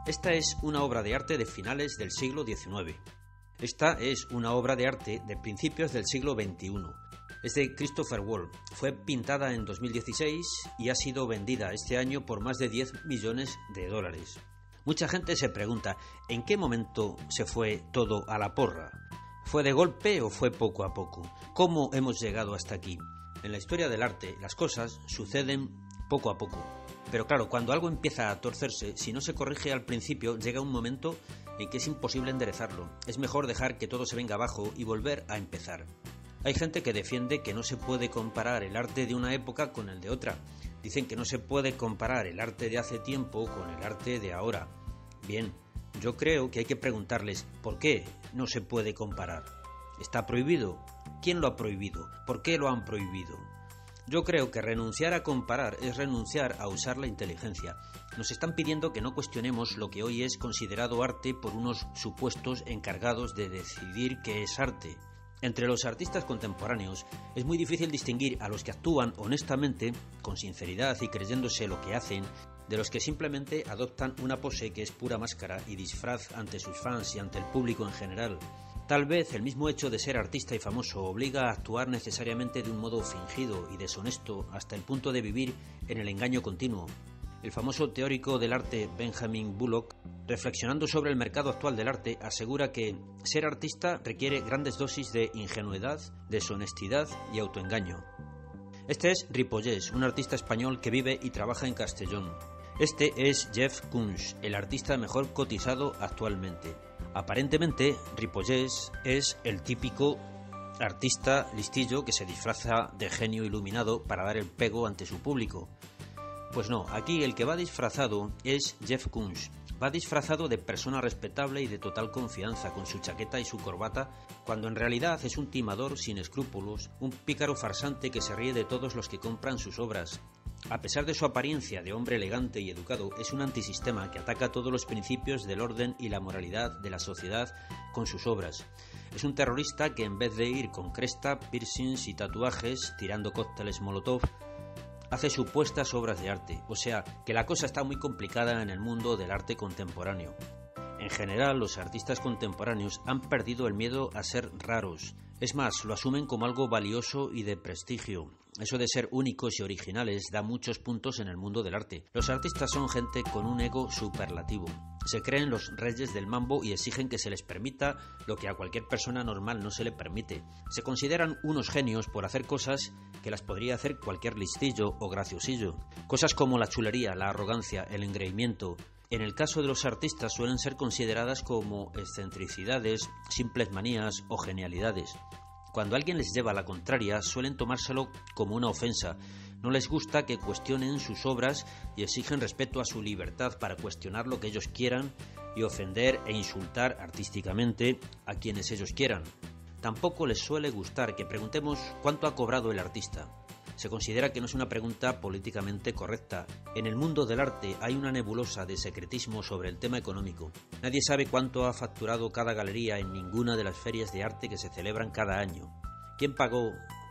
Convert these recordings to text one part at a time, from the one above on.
Esta es una obra de arte de finales del siglo XIX. Esta es una obra de arte de principios del siglo XXI. Es de Christopher Wall. Fue pintada en 2016 y ha sido vendida este año por más de 10 millones de dólares. Mucha gente se pregunta, ¿en qué momento se fue todo a la porra? ¿Fue de golpe o fue poco a poco? ¿Cómo hemos llegado hasta aquí? En la historia del arte, las cosas suceden poco a poco. Pero claro, cuando algo empieza a torcerse, si no se corrige al principio, llega un momento en que es imposible enderezarlo. Es mejor dejar que todo se venga abajo y volver a empezar. Hay gente que defiende que no se puede comparar el arte de una época con el de otra. Dicen que no se puede comparar el arte de hace tiempo con el arte de ahora. Bien, yo creo que hay que preguntarles ¿por qué no se puede comparar? ¿Está prohibido? ¿Quién lo ha prohibido? ¿Por qué lo han prohibido? Yo creo que renunciar a comparar es renunciar a usar la inteligencia. Nos están pidiendo que no cuestionemos lo que hoy es considerado arte por unos supuestos encargados de decidir qué es arte. Entre los artistas contemporáneos es muy difícil distinguir a los que actúan honestamente, con sinceridad y creyéndose lo que hacen, de los que simplemente adoptan una pose que es pura máscara y disfraz ante sus fans y ante el público en general. Tal vez el mismo hecho de ser artista y famoso obliga a actuar necesariamente de un modo fingido y deshonesto hasta el punto de vivir en el engaño continuo. El famoso teórico del arte Benjamin Bullock, reflexionando sobre el mercado actual del arte, asegura que ser artista requiere grandes dosis de ingenuidad, deshonestidad y autoengaño. Este es Ripollès, un artista español que vive y trabaja en Castellón. Este es Jeff Koons, el artista mejor cotizado actualmente. Aparentemente, Ripollès es el típico artista listillo que se disfraza de genio iluminado para dar el pego ante su público. Pues no, aquí el que va disfrazado es Jeff Koons. Va disfrazado de persona respetable y de total confianza, con su chaqueta y su corbata, cuando en realidad es un timador sin escrúpulos, un pícaro farsante que se ríe de todos los que compran sus obras. A pesar de su apariencia de hombre elegante y educado, es un antisistema que ataca todos los principios del orden y la moralidad de la sociedad con sus obras. Es un terrorista que en vez de ir con cresta, piercings y tatuajes, tirando cócteles Molotov, hace supuestas obras de arte, o sea, que la cosa está muy complicada en el mundo del arte contemporáneo. En general, los artistas contemporáneos han perdido el miedo a ser raros. Es más, lo asumen como algo valioso y de prestigio. Eso de ser únicos y originales da muchos puntos en el mundo del arte. Los artistas son gente con un ego superlativo. Se creen los reyes del mambo y exigen que se les permita lo que a cualquier persona normal no se le permite. Se consideran unos genios por hacer cosas que las podría hacer cualquier listillo o graciosillo. Cosas como la chulería, la arrogancia, el engreimiento. En el caso de los artistas suelen ser consideradas como excentricidades, simples manías o genialidades. Cuando alguien les lleva la contraria, suelen tomárselo como una ofensa. No les gusta que cuestionen sus obras y exigen respeto a su libertad para cuestionar lo que ellos quieran y ofender e insultar artísticamente a quienes ellos quieran. Tampoco les suele gustar que preguntemos cuánto ha cobrado el artista. Se considera que no es una pregunta políticamente correcta. En el mundo del arte hay una nebulosa de secretismo sobre el tema económico. Nadie sabe cuánto ha facturado cada galería en ninguna de las ferias de arte que se celebran cada año. ¿Quién pagó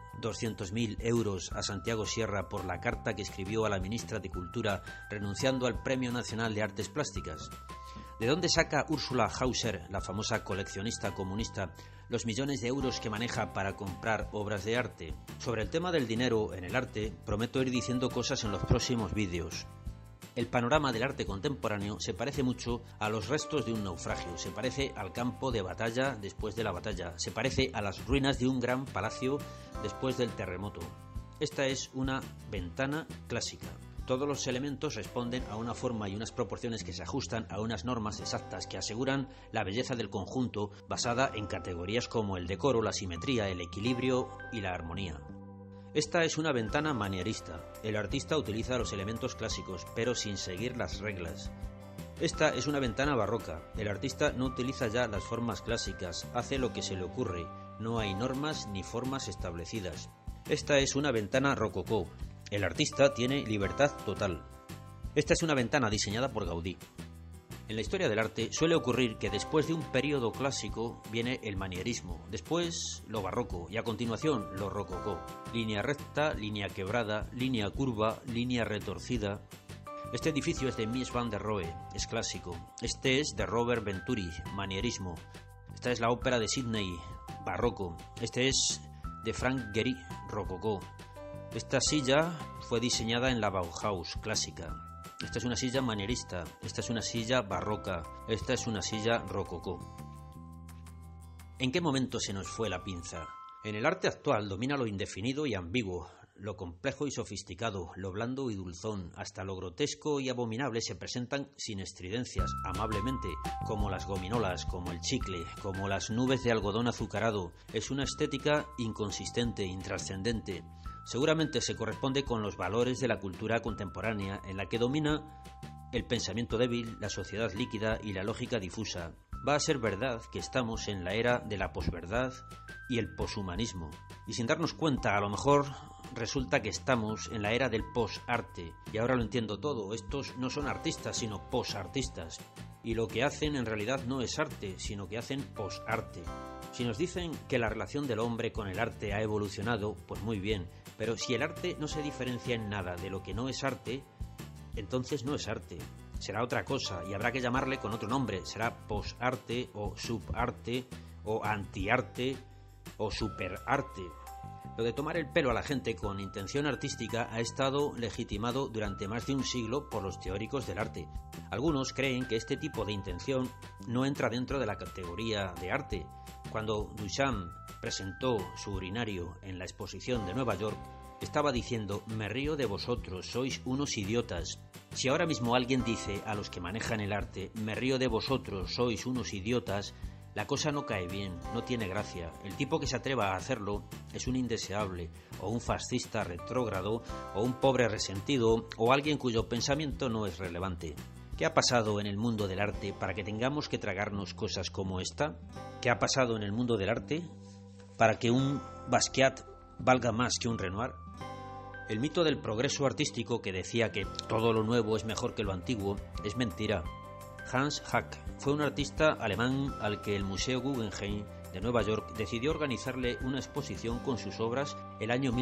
200.000 euros a Santiago Sierra por la carta que escribió a la ministra de Cultura renunciando al Premio Nacional de Artes Plásticas? ¿De dónde saca Ursula Hauser, la famosa coleccionista comunista, los millones de euros que maneja para comprar obras de arte? Sobre el tema del dinero en el arte, prometo ir diciendo cosas en los próximos vídeos. El panorama del arte contemporáneo se parece mucho a los restos de un naufragio, se parece al campo de batalla después de la batalla, se parece a las ruinas de un gran palacio después del terremoto. Esta es una ventana clásica. Todos los elementos responden a una forma y unas proporciones que se ajustan a unas normas exactas que aseguran la belleza del conjunto basada en categorías como el decoro, la simetría, el equilibrio y la armonía. Esta es una ventana manierista. El artista utiliza los elementos clásicos, pero sin seguir las reglas. Esta es una ventana barroca. El artista no utiliza ya las formas clásicas, hace lo que se le ocurre. No hay normas ni formas establecidas. Esta es una ventana rococó. El artista tiene libertad total. Esta es una ventana diseñada por Gaudí. En la historia del arte suele ocurrir que después de un periodo clásico viene el manierismo, después lo barroco y a continuación lo rococó. Línea recta, línea quebrada, línea curva, línea retorcida. Este edificio es de Mies van der Rohe, es clásico. Este es de Robert Venturi, manierismo. Esta es la ópera de Sydney, barroco. Este es de Frank Gehry, rococó. Esta silla fue diseñada en la Bauhaus, clásica. Esta es una silla manierista. Esta es una silla barroca. Esta es una silla rococó. ¿En qué momento se nos fue la pinza? En el arte actual domina lo indefinido y ambiguo, lo complejo y sofisticado, lo blando y dulzón, hasta lo grotesco y abominable se presentan sin estridencias, amablemente, como las gominolas, como el chicle, como las nubes de algodón azucarado. Es una estética inconsistente, intrascendente. Seguramente se corresponde con los valores de la cultura contemporánea, en la que domina el pensamiento débil, la sociedad líquida y la lógica difusa. Va a ser verdad que estamos en la era de la posverdad y el poshumanismo. Y sin darnos cuenta, a lo mejor resulta que estamos en la era del posarte. Y ahora lo entiendo todo. Estos no son artistas, sino posartistas. Y lo que hacen en realidad no es arte, sino que hacen posarte. Si nos dicen que la relación del hombre con el arte ha evolucionado, pues muy bien. Pero si el arte no se diferencia en nada de lo que no es arte, entonces no es arte. Será otra cosa y habrá que llamarle con otro nombre. Será posarte o subarte o antiarte o superarte. Lo de tomar el pelo a la gente con intención artística ha estado legitimado durante más de un siglo por los teóricos del arte. Algunos creen que este tipo de intención no entra dentro de la categoría de arte. Cuando Duchamp presentó su urinario en la exposición de Nueva York, estaba diciendo: me río de vosotros, sois unos idiotas. Si ahora mismo alguien dice a los que manejan el arte: me río de vosotros, sois unos idiotas, la cosa no cae bien, no tiene gracia. El tipo que se atreva a hacerlo es un indeseable, o un fascista retrógrado, o un pobre resentido, o alguien cuyo pensamiento no es relevante. ¿Qué ha pasado en el mundo del arte para que tengamos que tragarnos cosas como esta? ¿Qué ha pasado en el mundo del arte para que un Basquiat valga más que un Renoir? El mito del progreso artístico que decía que todo lo nuevo es mejor que lo antiguo es mentira. Hans Hack fue un artista alemán al que el Museo Guggenheim de Nueva York decidió organizarle una exposición con sus obras el año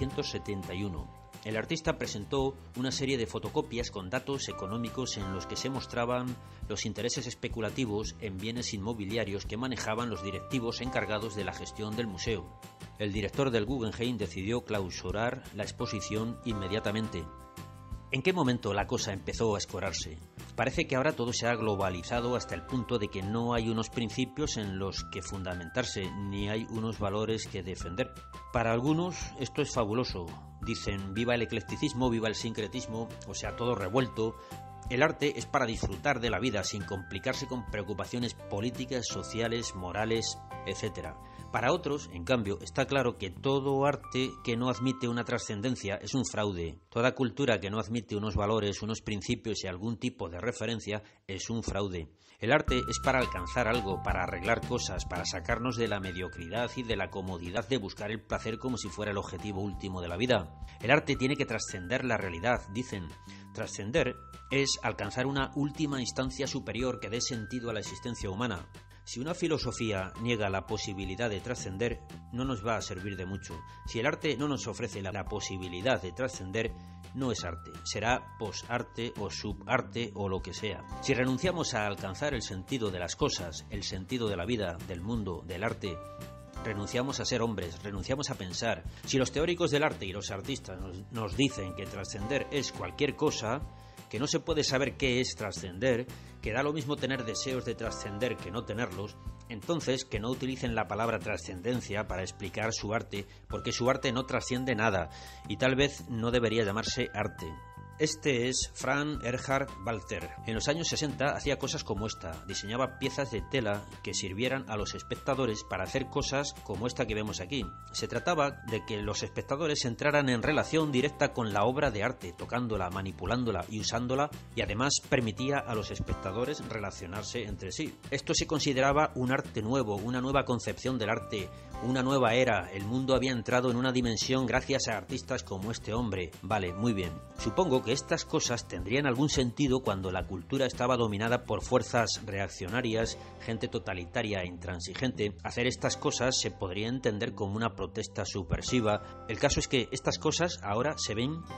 1971. El artista presentó una serie de fotocopias con datos económicos en los que se mostraban los intereses especulativos en bienes inmobiliarios que manejaban los directivos encargados de la gestión del museo. El director del Guggenheim decidió clausurar la exposición inmediatamente. ¿En qué momento la cosa empezó a escorarse? Parece que ahora todo se ha globalizado hasta el punto de que no hay unos principios en los que fundamentarse, ni hay unos valores que defender. Para algunos esto es fabuloso. Dicen: viva el eclecticismo, viva el sincretismo, o sea, todo revuelto. El arte es para disfrutar de la vida sin complicarse con preocupaciones políticas, sociales, morales, etc. Para otros, en cambio, está claro que todo arte que no admite una trascendencia es un fraude. Toda cultura que no admite unos valores, unos principios y algún tipo de referencia es un fraude. El arte es para alcanzar algo, para arreglar cosas, para sacarnos de la mediocridad y de la comodidad de buscar el placer como si fuera el objetivo último de la vida. El arte tiene que trascender la realidad, dicen. Trascender es alcanzar una última instancia superior que dé sentido a la existencia humana. Si una filosofía niega la posibilidad de trascender, no nos va a servir de mucho. Si el arte no nos ofrece la posibilidad de trascender, no es arte. Será posarte o subarte o lo que sea. Si renunciamos a alcanzar el sentido de las cosas, el sentido de la vida, del mundo, del arte, renunciamos a ser hombres, renunciamos a pensar. Si los teóricos del arte y los artistas nos dicen que trascender es cualquier cosa, que no se puede saber qué es trascender, que da lo mismo tener deseos de trascender que no tenerlos, entonces que no utilicen la palabra trascendencia para explicar su arte, porque su arte no trasciende nada y tal vez no debería llamarse arte. Este es Frank Erhard Walter. En los años 60 hacía cosas como esta, diseñaba piezas de tela que sirvieran a los espectadores para hacer cosas como esta que vemos aquí. Se trataba de que los espectadores entraran en relación directa con la obra de arte, tocándola, manipulándola y usándola, y además permitía a los espectadores relacionarse entre sí. Esto se consideraba un arte nuevo, una nueva concepción del arte, una nueva era. El mundo había entrado en una dimensión gracias a artistas como este hombre. Vale, muy bien. Supongo que estas cosas tendrían algún sentido cuando la cultura estaba dominada por fuerzas reaccionarias, gente totalitaria e intransigente. Hacer estas cosas se podría entender como una protesta subversiva. El caso es que estas cosas ahora se ven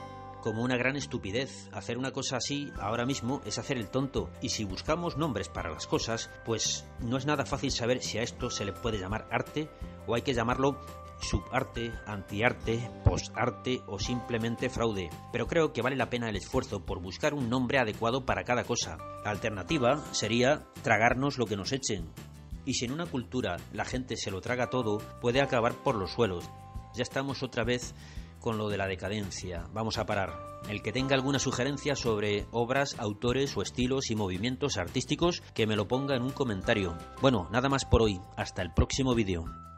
como una gran estupidez. Hacer una cosa así ahora mismo es hacer el tonto, y si buscamos nombres para las cosas, pues no es nada fácil saber si a esto se le puede llamar arte o hay que llamarlo subarte, antiarte, postarte o simplemente fraude. Pero creo que vale la pena el esfuerzo por buscar un nombre adecuado para cada cosa. La alternativa sería tragarnos lo que nos echen. Y si en una cultura la gente se lo traga todo, puede acabar por los suelos. Ya estamos otra vez con lo de la decadencia. Vamos a parar. El que tenga alguna sugerencia sobre obras, autores o estilos y movimientos artísticos, que me lo ponga en un comentario. Bueno, nada más por hoy. Hasta el próximo vídeo.